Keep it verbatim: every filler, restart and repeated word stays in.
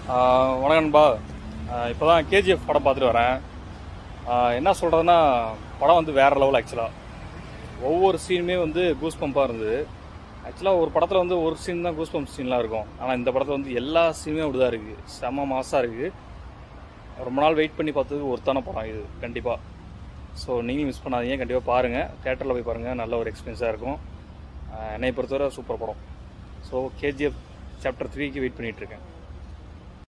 வணக்கம் நண்பா. இப்போ தான் கேஜிஎஃப் படம் பார்த்துட்டு வரேன். என்ன சொல்கிறதுன்னா, படம் வந்து வேறு லெவல். ஆக்சுவலாக ஒவ்வொரு சீனுமே வந்து கூஸ் பம்பாக இருந்தது. ஆக்சுவலாக ஒரு படத்தில் வந்து ஒரு சீன் தான் கூஸ் பம்ப் சீன்லாம் இருக்கும். ஆனால் இந்த படத்தில் வந்து எல்லா சீனுமே அப்படி தான் இருக்குது. செம்ம மாசாக இருக்குது. ரொம்ப நாள் வெயிட் பண்ணி பார்த்ததுக்கு ஒருத்தான படம் இது கண்டிப்பாக. ஸோ நீங்களும் மிஸ் பண்ணாதீங்க, கண்டிப்பாக பாருங்கள். தேட்டரில் போய் பாருங்கள், நல்ல ஒரு எக்ஸ்பீரியன்ஸாக இருக்கும். என்னை பொறுத்தவரை சூப்பர் படம். ஸோ கேஜிஎஃப் சாப்டர் த்ரீக்கு வெயிட் பண்ணிகிட்ருக்கேன்.